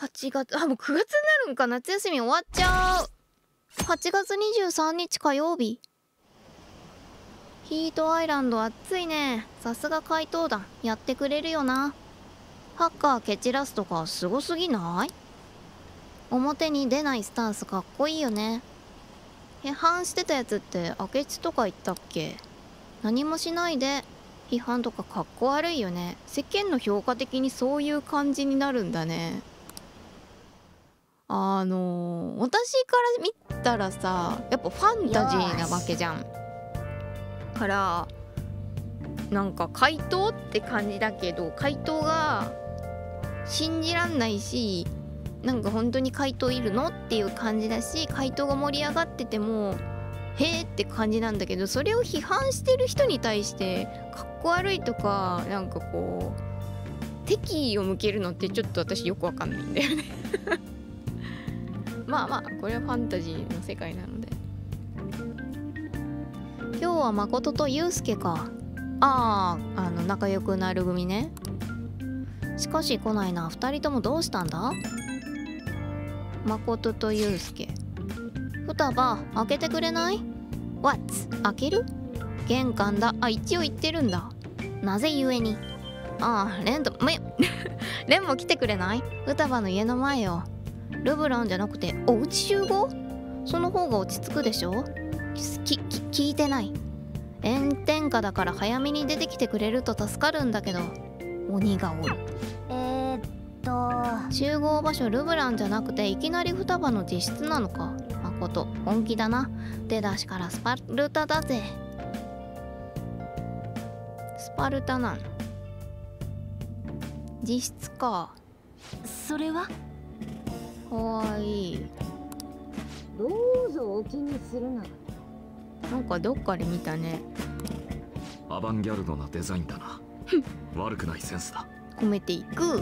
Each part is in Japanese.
8月、あ、もう9月になるんか。夏休み終わっちゃう。8月23日火曜日。ヒートアイランド暑いね。さすが怪盗団やってくれるよな。ハッカー蹴散らすとかすごすぎない？表に出ないスタンスかっこいいよね。批判してたやつって明智とか言ったっけ？何もしないで批判とかかっこ悪いよね。世間の評価的にそういう感じになるんだね。私から見たらさ、やっぱファンタジーなわけじゃん。からなんか怪盗って感じだけど、怪盗が信じらんないし、なんか本当に怪盗いるのっていう感じだし、怪盗が盛り上がっててもへーって感じなんだけど、それを批判してる人に対してかっこ悪いとか、なんかこう敵意を向けるのってちょっと私よくわかんないんだよねまあまあこれはファンタジーの世界なので。今日は誠とユウスケか。仲良くなる組ね。しかし来ないな。2人ともどうしたんだ？誠とユウスケ。双葉開けてくれない？ What？ 開ける？玄関だ。一応言ってるんだ。なぜゆえに？レンも来てくれない？双葉の家の前よ。ルブランじゃなくておうち集合？その方が落ち着くでしょ？聞いてない。炎天下だから早めに出てきてくれると助かるんだけど。鬼がおる。集合場所ルブランじゃなくていきなり双葉の自室なのか。誠本気だな。出だしからスパルタだぜ。スパルタなの？自室か。 それはかわいい。 どうぞお気にするな。 なんかどっかで見たね。 アバンギャルドなデザインだな悪くないセンスだ。 込めていく。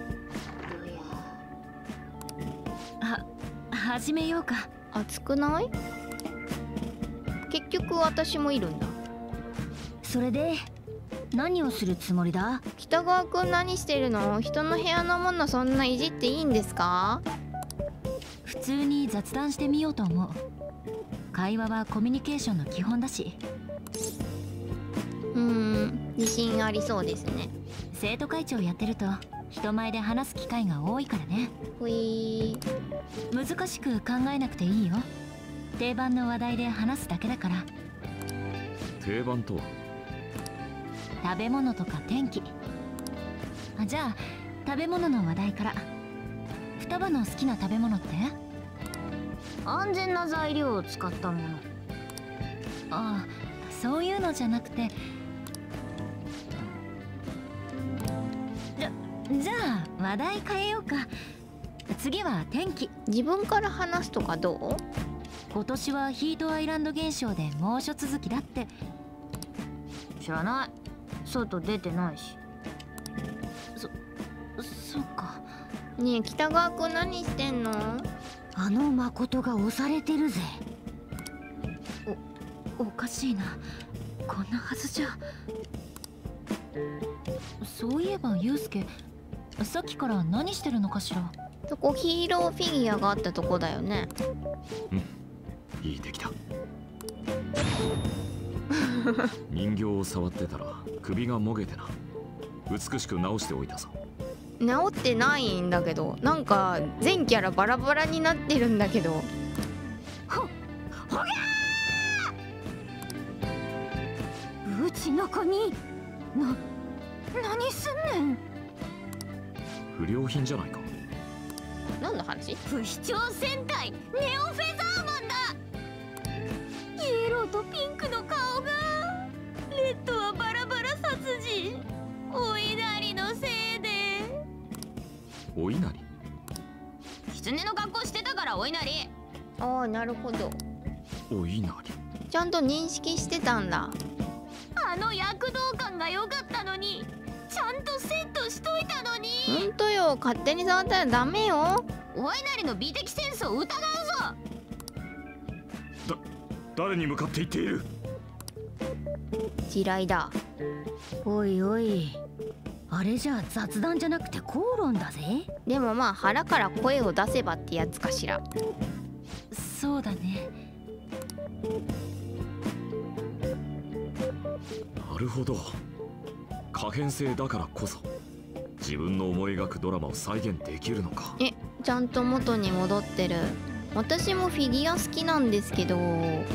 始めようか。 熱くない？結局私もいるんだ。 それで何をするつもりだ？ 北川くん何してるの？人の部屋のものそんないじっていいんですか？ 普通に雑談してみようと思う。会話はコミュニケーションの基本だし。 自信ありそうですね。 生徒会長やってると人前で話す機会が多いからね。 ほいー。難しく考えなくていいよ。定番の話題で話すだけだから。 定番とは？ 食べ物とか天気。じゃあ食べ物の話題から。双葉の好きな食べ物って？安全な材料を使ったもの。そういうのじゃなくて。じゃあ話題変えようか。次は天気。 自分から話すとかどう？ 今年はヒートアイランド現象で猛暑続きだって。知らない。外出てないし。そうか。 ねえ北川くん何してんの？ 誠が押されてるぜ。おかしいな。こんなはずじゃ。そういえばユウスケ、さっきから何してるのかしら？ そこヒーローフィギュアがあったとこだよね。 いい出来だ人形を触ってたら首がもげてな。美しく直しておいたぞ。 治ってないんだけど、なんか全キャラバラバラになってるんだけど。 ほぎゃー！うちの子に何すんねん。 不良品じゃないか。 何の話？ 不死鳥戦隊ネオフェザーマンだ。イエローとピンクの顔が。レッドはバラバラ殺人。お稲荷のせいで。 お稲荷？ 狐の格好してたからお稲荷。 なるほど。 お稲荷ちゃんと認識してたんだ。 躍動感が良かったのに。ちゃんとセットしといたのに。 ほんとよ、勝手に触ったらダメよ。 お稲荷の美的センスを疑うぞ。 誰に向かって言っている？ 地雷だ。 おいおい、 あれじゃあ雑談じゃなくて口論だぜ。 でもまあ腹から声を出せばってやつかしら。 そうだね。 なるほど。可変性だからこそ自分の思い描くドラマを再現できるのか。 ちゃんと元に戻ってる。私もフィギュア好きなんですけど、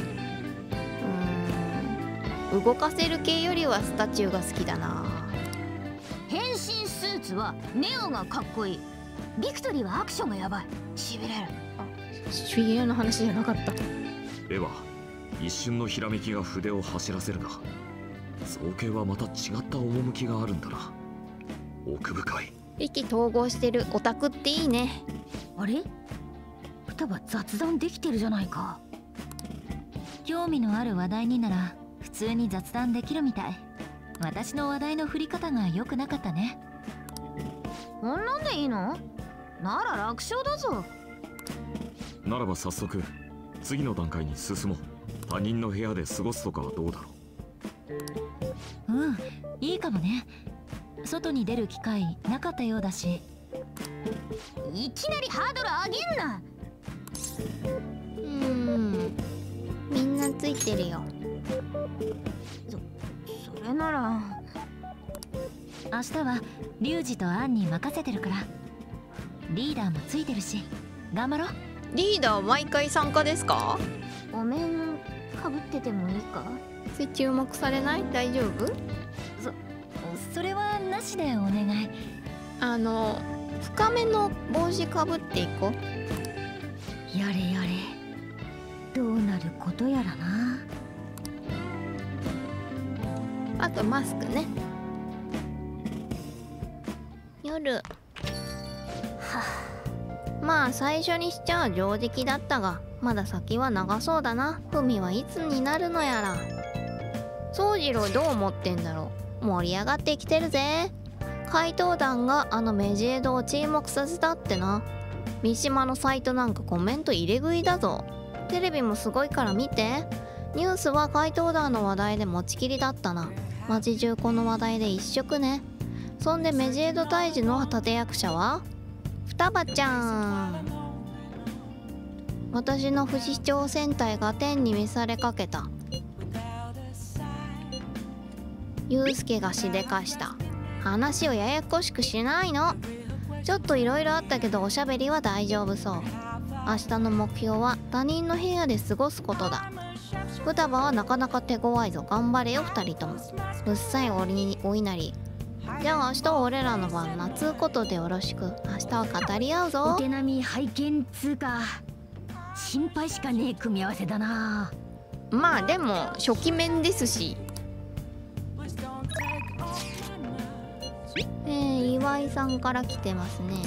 動かせる系よりはスタチューが好きだな。 変身スーツはネオがかっこいい。ビクトリーはアクションがやばい。しびれる。 フィギュアの話じゃなかった。 絵は一瞬のひらめきが筆を走らせるが、造形はまた違った趣があるんだな。奥深い。 意気投合してるオタクっていいね。 あれ、双葉雑談できてるじゃないか。興味のある話題になら普通に雑談できるみたい。私の話題の振り方が良くなかったね。こんなんでいいの？なら楽勝だぞ。 ならば早速次の段階に進もう。他人の部屋で過ごすとかはどうだろう。うん、いいかもね。外に出る機会なかったようだし。いきなりハードル上げんな。 みんなついてるよ。 それなら明日はリュウジとアンに任せてるから。リーダーもついてるし頑張ろう。 リーダー毎回参加ですか？ お面かぶっててもいいか？ それ注目されない？大丈夫？ それはなしでお願い。 深めの帽子かぶっていこう。 やれやれ、どうなることやらな。 あとマスクね。夜まあ最初にしちゃ上出来だったが、まだ先は長そうだな。ふみはいつになるのやら。宗次郎どう思ってんだろう。盛り上がってきてるぜ。怪盗団がメジエドを注目させたってな。三島のサイトなんかコメント入れ食いだぞ。テレビもすごいから見て。ニュースは怪盗団の話題で持ちきりだったな。街中この話題で一色ね。そんでメジエド退治の立役者は双葉ちゃん。私の不死鳥戦隊が天に召されかけた。ユウスケがしでかした。話をややこしくしないの。ちょっといろいろあったけどおしゃべりは大丈夫そう。明日の目標は他人の部屋で過ごすことだ。双葉はなかなか手強いぞ。頑張れよ2人とも。うっさいお稲荷。じゃあ明日は俺らの番なつうことでよろしく。明日は語り合うぞ。 お手並み拝見つうか、心配しかねえ組み合わせだな。 まあでも初期面ですし。岩井さんから来てますね。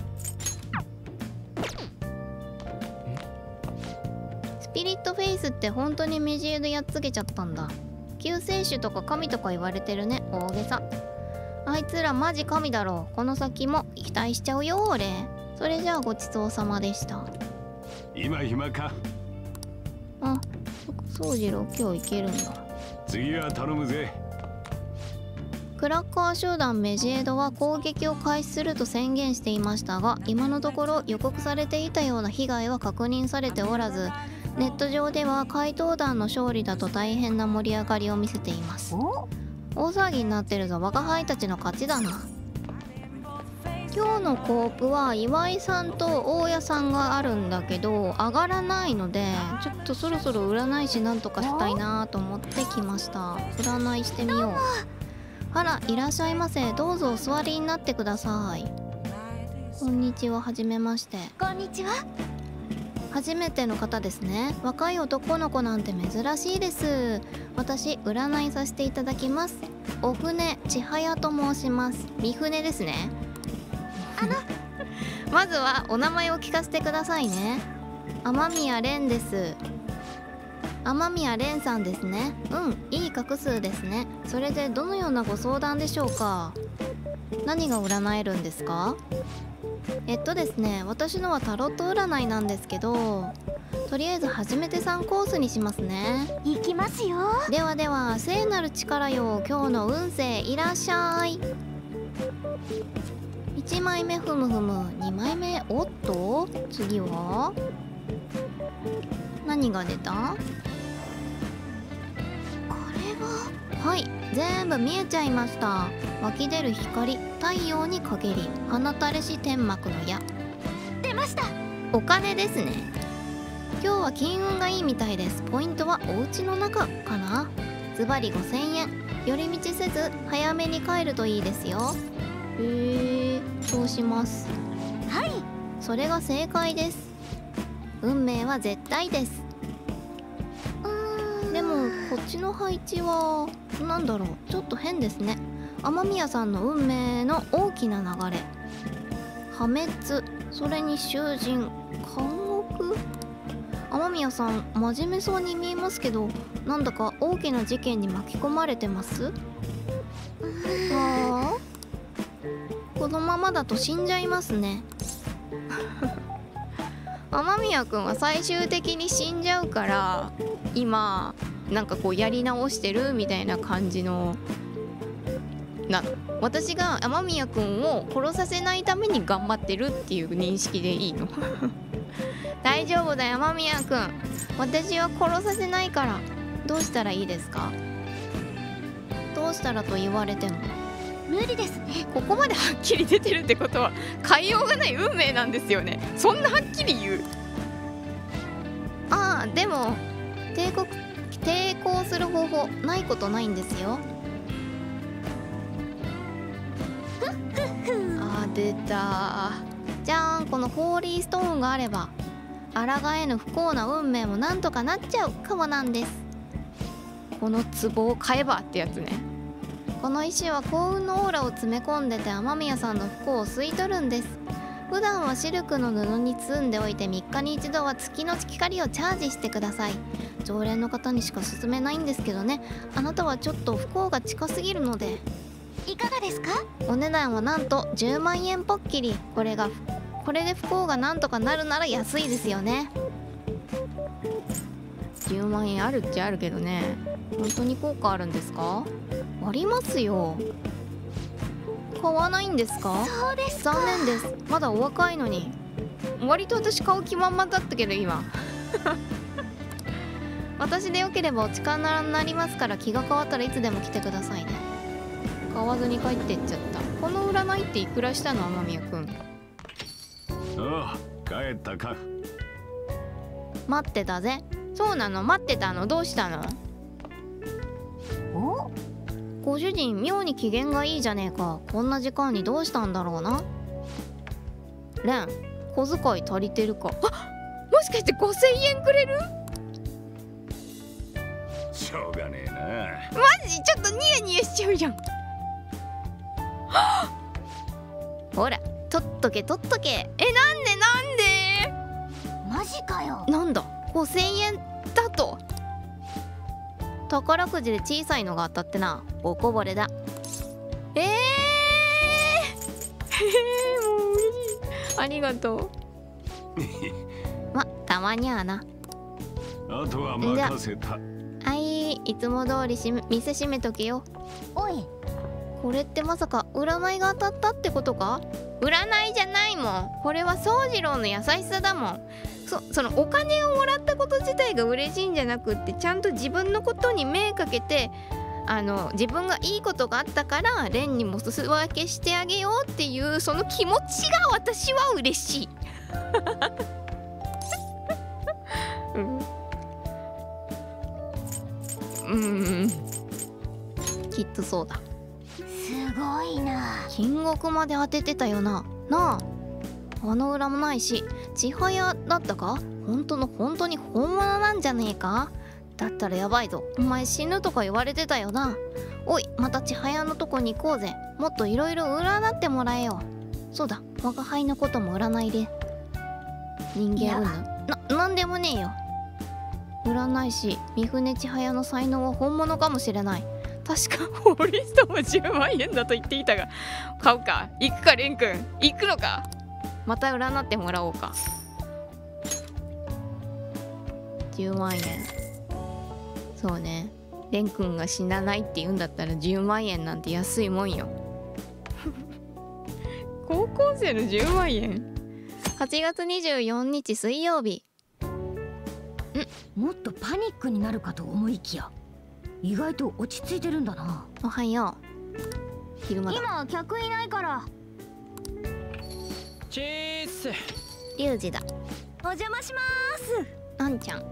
スピリットフェイスって本当にメジエドやっつけちゃったんだ。救世主とか神とか言われてるね。大げさ。あいつらマジ神だろう。この先も期待しちゃうよ俺。それじゃあごちそうさまでした。 今暇か？ あ、宗次郎今日行けるんだ。 次は頼むぜ。 クラッカー集団メジエドは攻撃を開始すると宣言していましたが、今のところ予告されていたような被害は確認されておらず、ネット上では怪盗団の勝利だと大変な盛り上がりを見せています。大騒ぎになってるぞ。我が輩たちの勝ちだな。今日のコープは岩井さんと大家さんがあるんだけど上がらないので、ちょっとそろそろ占い師なんとかしたいなと思ってきました。占いしてみよう。あら、いらっしゃいませ。どうぞお座りになってください。こんにちは。はじめまして。 こんにちは。 初めての方ですね。若い男の子なんて珍しいです。私占いさせていただきます。お船千早と申します。三船ですね。まずはお名前を聞かせてくださいね。雨宮蓮です。雨宮蓮さんですね。いい画数ですね。それでどのようなご相談でしょうか？何が占えるんですか？ですね、私のはタロット占いなんですけど、とりあえず初めて3コースにしますね。 行きますよ。 ではでは、聖なる力よ、今日の運勢いらっしゃい。 1枚目ふむふむ、2枚目、おっと次は何が出た？これは、はい、全部見えちゃいました。湧き出る光、太陽に陰り、放たれし天幕の矢。 出ました。 お金ですね。今日は金運がいいみたいです。ポイントはお家の中かな。ズバリ5000円。寄り道せず早めに帰るといいですよ。そうします。 はい、 それが正解です。運命は絶対です。でもこっちの配置はなんだろう、ちょっと変ですね。雨宮さんの運命の大きな流れ、破滅、それに囚人、監獄。雨宮さん真面目そうに見えますけど、なんだか大きな事件に巻き込まれてます？はあ、このままだと死んじゃいますね。雨宮くんは最終的に死んじゃうから今なんかこうやり直してるみたいな感じの私が雨宮くんを殺させないために頑張ってるっていう認識でいいの？大丈夫だよ雨宮くん、私は殺させないから。どうしたらいいですか？どうしたらと言われても無理ですね。 ここまではっきり出てるってことは変えようがない運命なんですよね。そんなはっきり言う？ああ、でも抵抗する方法ないことないんですよ。あー出た。じゃーん、このホーリーストーンがあれば抗えぬ不幸な運命もなんとかなっちゃうかもなんです。この壺を買えばってやつね。この石は幸運のオーラを詰め込んでて雨宮さんの不幸を吸い取るんです。普段はシルクの布に包んでおいて3日に1度は月の光をチャージしてください。常連の方にしか勧めないんですけどね。あなたはちょっと不幸が近すぎるので。 いかがですか？ お値段はなんと10万円ポッキリ。これで不幸がなんとかなるなら安いですよね。10万円あるっちゃあるけどね。本当に効果あるんですか？ありますよ。買わないんですか？ そうですか。 残念です。まだお若いのに。割と私買う気満々だったけど今。私でよければお力になりますから、気が変わったらいつでも来てくださいね。買わずに帰ってっちゃった。この占いっていくらしたの雨宮くん？ ああ、帰ったか。 待ってたぜ。そうなの、待ってたの。どうしたの？ お、 ご主人妙に機嫌がいいじゃねえか。こんな時間にどうしたんだろうな。レン、小遣い足りてるか？あ、もしかして5000円くれる？ しょうがねえな。 マジちょっとニヤニヤしちゃうじゃん。ほら、取っとけ取っとけ。なんでマジかよ。 なんだ5000円だと。宝くじで小さいのが当たってな。おこぼれだ。もう嬉しい。ありがとう。ま、たまにはな。 あとは任せた。 はい、いつも通り店閉めとけよ。 おい、 これってまさか占いが当たったってことか？占いじゃないもん。これは宗次郎の優しさだもん。そのお金をもらったこと自体が嬉しいんじゃなくって、ちゃんと自分のことに目かけて、自分がいいことがあったからレンにもす分けしてあげようっていうその気持ちが私は嬉しい。きっとそうだ。 すごいな。 金額まで当ててたよな。なあ、あの裏もないし、千早だったか？本当に本物なんじゃねえか？だったらやばいぞ。お前死ぬとか言われてたよな。おい、また千早のとこに行こうぜ。もっといろいろ占ってもらえよ。そうだ、我が輩のことも占いで。人間なんでもねえよ。占い師三船千早の才能は本物かもしれない。確かホーリーストーンは10万円だと言っていたが、買うか？行くかレン君？行くのか？また占ってもらおうか。10万円。そうね、レン君が死なないって言うんだったら10万円なんて安いもんよ。 校生の10万円。8月24日水曜日。 もっとパニックになるかと思いきや意外と落ち着いてるんだな。 おはよう。昼間だ。 今客いないから。 チーッス。 リュウジだ。 お邪魔しまーす。 あんちゃん。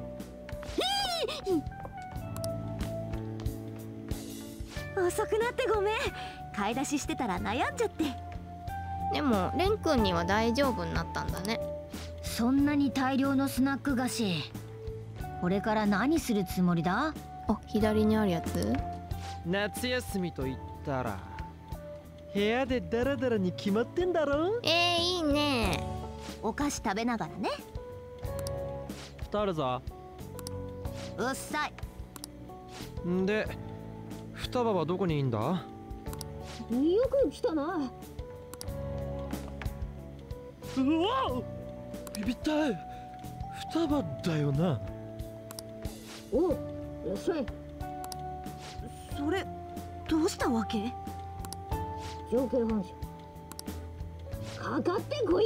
遅くなってごめん。買い出ししてたら悩んじゃって。 でもレン君には大丈夫になったんだね。 そんなに大量のスナック菓子、これから何するつもりだ？ あ、左にあるやつ。 夏休みと言ったら部屋でダラダラに決まってんだろ。 いいね。 お菓子食べながらね。 あるぞ。 うっさい。 んで双葉はどこにいんだ？ よく来たな。 うわ、ビビったい。双葉だよな。 おう、いらっしゃい。それどうしたわけ？条件反射かかってこい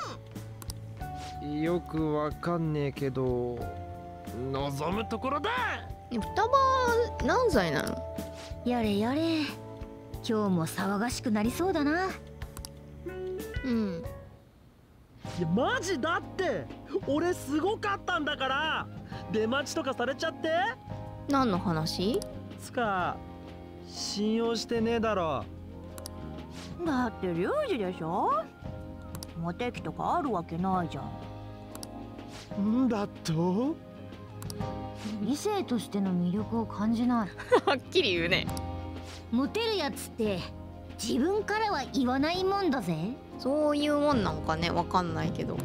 や。 よくわかんねえけど望むところだ。 双葉何歳なの？ やれやれ、今日も騒がしくなりそうだな。 うん。 いやマジだって、俺すごかったんだから。出待ちとかされちゃって。 何の話？ つか信用してねえだろ。 だってリュウジでしょ。モテ期とかあるわけないじゃん。 んだと？ 異性としての魅力を感じない。 はっきり言うね。 モテるやつって自分からは言わないもんだぜ。 そういうもんなんかね、わかんないけど。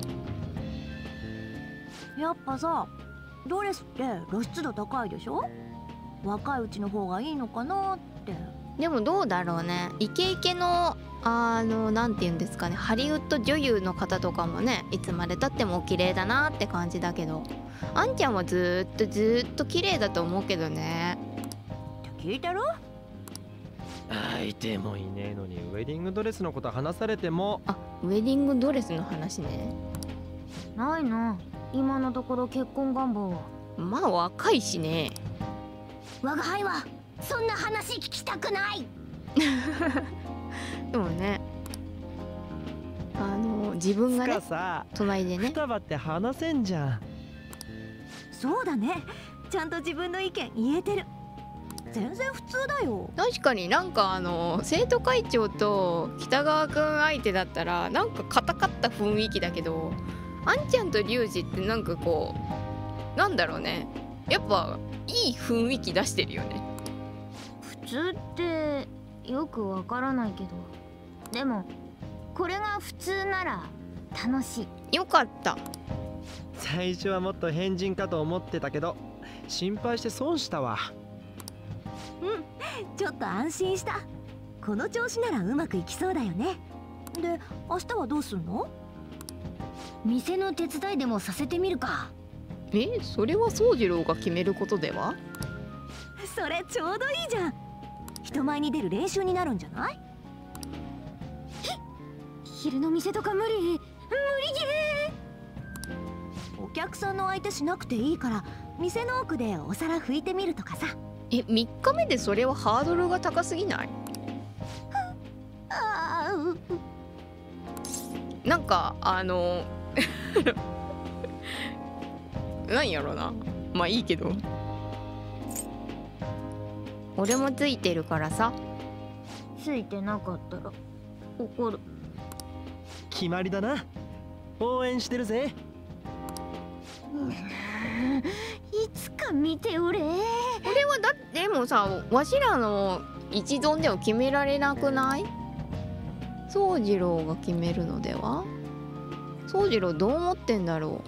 やっぱさ、ドレスって露出度高いでしょ。若いうちの方がいいのかなって。 でもどうだろうね。イケイケのなんて言うんですかね、ハリウッド女優の方とかもね、いつまでたってもお綺麗だなって感じだけど、あんちゃんはずーっと綺麗だと思うけどね。 って聞いてる？ 相手もいねえのにウェディングドレスのこと話されても。 あ、ウェディングドレスの話ね。 ないな、今のところ結婚願望は。 まあ若いしね。 我が輩はそんな話聞きたくない。 でもね、自分がねつかさ、 隣でね。 双葉って話せんじゃん。 そうだね、ちゃんと自分の意見言えてる。全然普通だよ。 確かになんか生徒会長と北川くん相手だったらなんか硬かった雰囲気だけど、あんちゃんとリュウジってなんかこう、なんだろうね、やっぱいい雰囲気出してるよね。 普通ってよくわからないけど、でもこれが普通なら楽しい。 よかった。 最初はもっと変人かと思ってたけど、心配して損したわ。 ちょっと安心した。この調子ならうまくいきそうだよね。で、明日はどうすんの？店の手伝いでもさせてみるか。 それは宗次郎が決めることでは？ それちょうどいいじゃん。人前に出る練習になるんじゃない？昼の店とか無理ゲー。お客さんの相手しなくていいから店の奥でお皿拭いてみるとかさ。 3日目でそれはハードルが高すぎない？なんかなんやろな。まあいいけど、俺もついてるからさ。 ついてなかったら怒る。 決まりだな。応援してるぜ。 いつか見ておれ。 俺はだってもさ、わしらの一存では決められなくない？宗次郎が決めるのでは？宗次郎どう思ってんだろ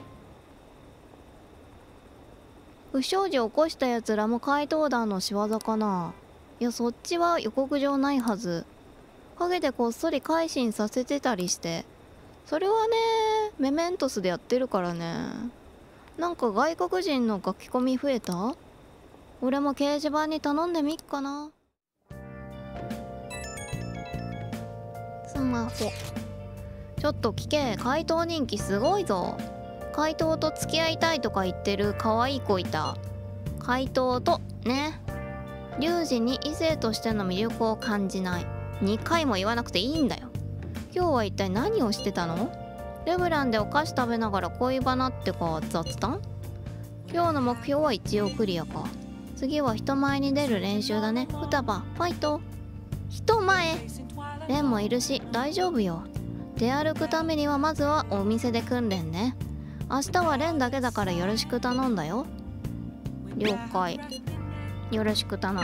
う。不祥事を起こしたやつらも怪盗団の仕業かな。いや、そっちは予告状ないはず。陰でこっそり改心させてたりして。それはね、メメントスでやってるからね。なんか外国人の書き込み増えた？俺も掲示板に頼んでみっかな。スマホ。 ちょっと聞け、怪盗人気すごいぞ。怪盗と付き合いたいとか言ってる可愛い子いた。怪盗とね。龍二に異性としての魅力を感じない。2回も言わなくていいんだよ。今日は一体何をしてたの？レブランでお菓子食べながら恋バナってか雑談？今日の目標は一応クリアか。次は人前に出る練習だね。双葉ファイト。人前？レンもいるし大丈夫よ。出歩くためにはまずはお店で訓練ね。明日はレンだけだからよろしく頼んだよ。了解。よろしく頼む。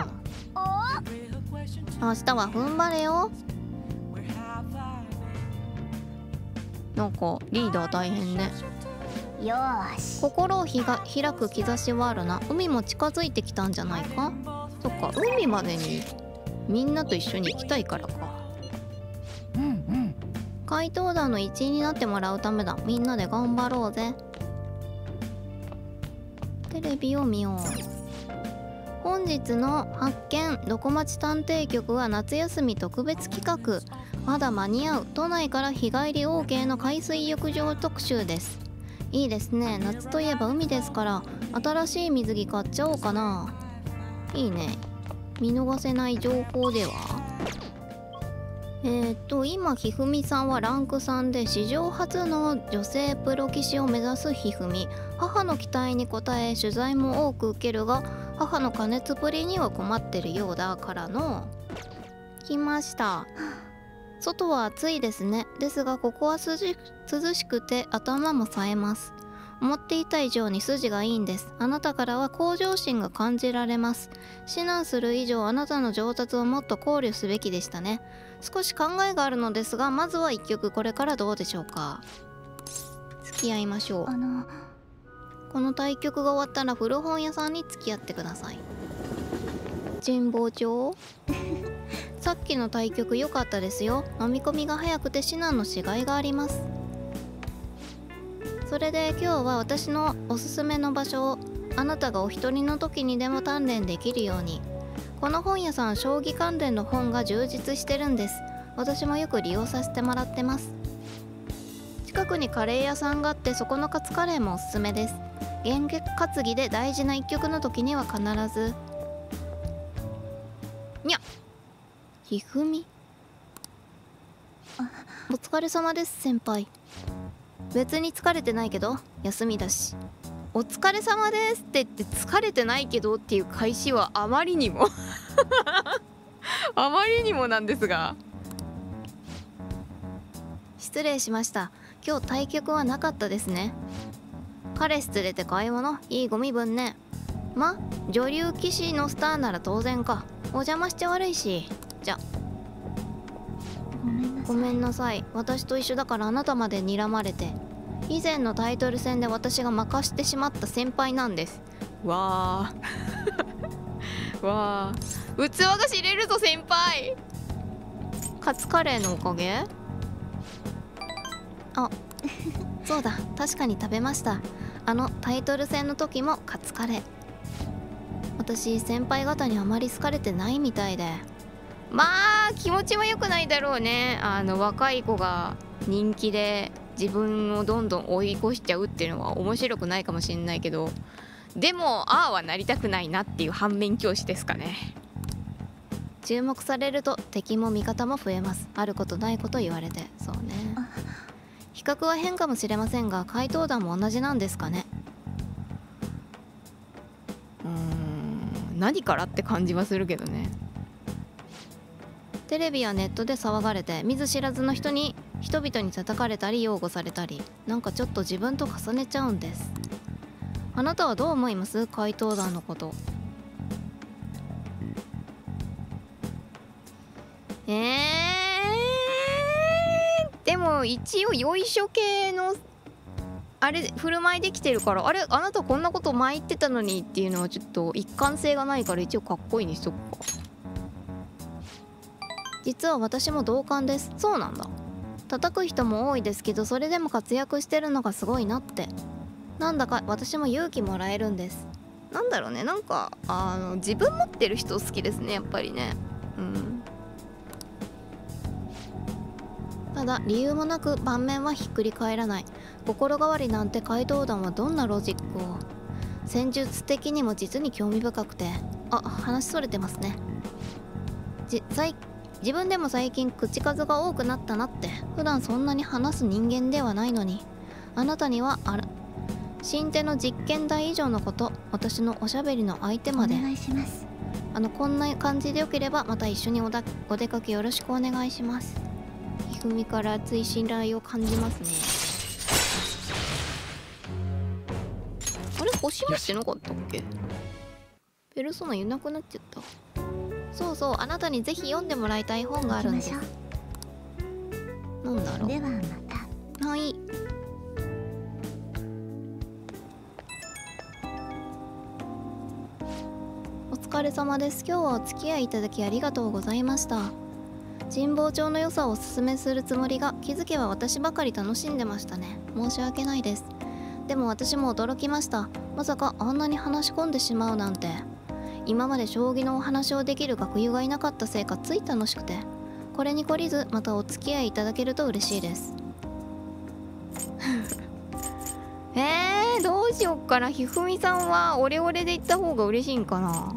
明日は踏ん張れよ。なんかリーダー大変ね。 よーし。 心を開く兆しはあるな。海も近づいてきたんじゃないか。そっか、海までにみんなと一緒に行きたいからか。 うんうん。 怪盗団の一員になってもらうためだ。みんなで頑張ろうぜ。テレビを見よう。本日の発見どこ町探偵局は夏休み特別企画。まだ間に合う。都内から日帰り OK の海水浴場特集です。いいですね。夏といえば海ですから新しい水着買っちゃおうかな。いいね。見逃せない情報では今ひふみさんはランク3で史上初の女性プロ棋士を目指すひふみ。母の期待に応え取材も多く受けるが母の加熱ぶりには困ってるようだからの。来ました。外は暑いですね。ですがここは涼しくて頭も冴えます。思っていた以上に筋がいいんです。あなたからは向上心が感じられます。指南する以上あなたの上達をもっと考慮すべきでしたね。少し考えがあるのですがまずは一曲これからどうでしょうか。付き合いましょう。この対局が終わったら古本屋さんに付き合ってください。神保町さっきの対局良かったですよ。飲み込みが早くて指南のしがいがあります。それで今日は私のおすすめの場所をあなたがお一人の時にでも鍛錬できるように。この本屋さん将棋関連の本が充実してるんです。私もよく利用させてもらってます。近くにカレー屋さんがあってそこのカツカレーもおすすめです。現担ぎで大事な一局の時には必ず。にゃひふみ。お疲れ様です先輩。別に疲れてないけど休みだし。お疲れ様ですって言って疲れてないけどっていう開始はあまりにもあまりにもなんですが。失礼しました。今日対局はなかったですね。彼氏連れて買い物いいご身分ね。ま、女流棋士のスターなら当然か。お邪魔しちゃ悪いし。じゃごめんなさい。私と一緒だからあなたまで睨まれて。以前のタイトル戦で私が負かしてしまった先輩なんです。わーわー器が知れるぞ先輩。カツカレーのおかげ。あそうだ、確かに食べました。あのタイトル戦の時もカツカレー。私先輩方にあまり好かれてないみたいで。まあ気持ちは良くないだろうね。若い子が人気で自分をどんどん追い越しちゃうっていうのは面白くないかもしれないけど、でもああはなりたくないなっていう反面教師ですかね。注目されると敵も味方も増えます。あることないこと言われて。そうね。比較は変かもしれませんが怪盗団も同じなんですかね。何からって感じはするけどね。テレビやネットで騒がれて見ず知らずの人々に叩かれたり擁護されたり、なんかちょっと自分と重ねちゃうんです。あなたはどう思います？怪盗団のこと。でも一応よいしょ系のあれ振る舞いできてるから、あれあなたこんなこと前言ってたのにっていうのはちょっと一貫性がないから一応かっこいいにしとくか。実は私も同感です。そうなんだ。叩く人も多いですけどそれでも活躍してるのがすごいなって。なんだか私も勇気もらえるんです。なんだろうね、なんか自分持ってる人好きですねやっぱりね。 ただ理由もなく盤面はひっくり返らない。心変わりなんて怪盗団はどんなロジックを。戦術的にも実に興味深くて。話それてますね。自分でも最近口数が多くなったなって。普段そんなに話す人間ではないのに。あなたには新手の実験台以上のこと、私のおしゃべりの相手まで。 お願いします。 こんな感じでよければまた一緒にお出かけよろしくお願いします。ひふみから熱い信頼を感じますね。あれ星持ってなかったっけ？ペルソナいなくなっちゃった。そうそう、あなたにぜひ読んでもらいたい本があるんです。なんだろう。 ではまた。 はい。お疲れ様です。今日はお付き合いいただきありがとうございました。神保町の良さをおすすめするつもりが、気づけば私ばかり楽しんでましたね。申し訳ないです。でも私も驚きました。まさかあんなに話し込んでしまうなんて。今まで将棋のお話をできる学友がいなかったせいかつい楽しくて、これに懲りずまたお付き合いいただけると嬉しいです。どうしよっかな。ひふみさんはオレオレで行った方が嬉しいんかな。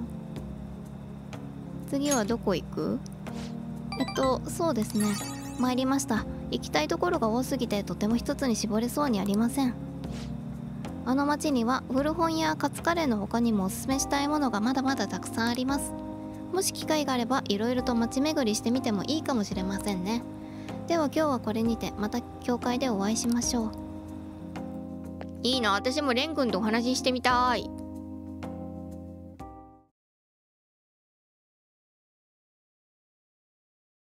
次はどこ行く？そうですね。参りました。行きたいところが多すぎてとても一つに絞れそうにありません。あの町には古本やカツカレーの他にもおすすめしたいものがまだまだたくさんあります。もし機会があればいろいろと街巡りしてみてもいいかもしれませんね。では今日はこれにて、また教会でお会いしましょう。いいな、私もレン君とお話ししてみたい。